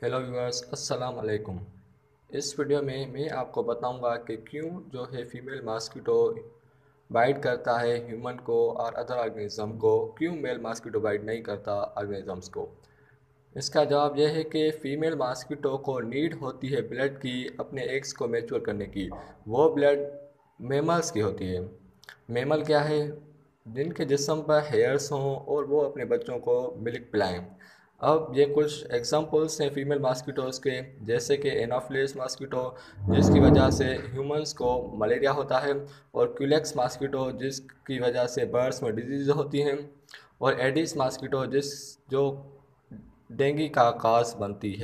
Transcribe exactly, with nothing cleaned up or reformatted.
Hello viewers, अस्सलाम वालेकुम। इस वीडियो में मैं आपको बताऊंगा कि क्यों जो है फीमेल मॉस्किटो बाइट करता है ह्यूमन को और अदर ऑर्गेनिज्म को, क्यों मेल मॉस्किटो बाइट नहीं करता ऑर्गेनिजम्स को। इसका जवाब यह है कि फ़ीमेल मॉस्किटो को नीड होती है ब्लड की अपने एग्स को मैच्योर करने की। वो ब्लड मेमल्स की होती है। मेमल क्या है? जिनके जिस्म पर हेयर्स हों और वो अपने बच्चों को मिल्क पिलाएं। अब ये कुछ एग्जांपल्स हैं फीमेल मॉस्किटोज़ के, जैसे कि एनाफिलिस मॉस्किटो, जिसकी वजह से ह्यूमंस को मलेरिया होता है, और क्यूलेक्स मॉस्किटो, जिसकी वजह से बर्ड्स में डिजीज़ होती हैं, और एडिस मॉस्किटो, जिस जो डेंगू का काज बनती है।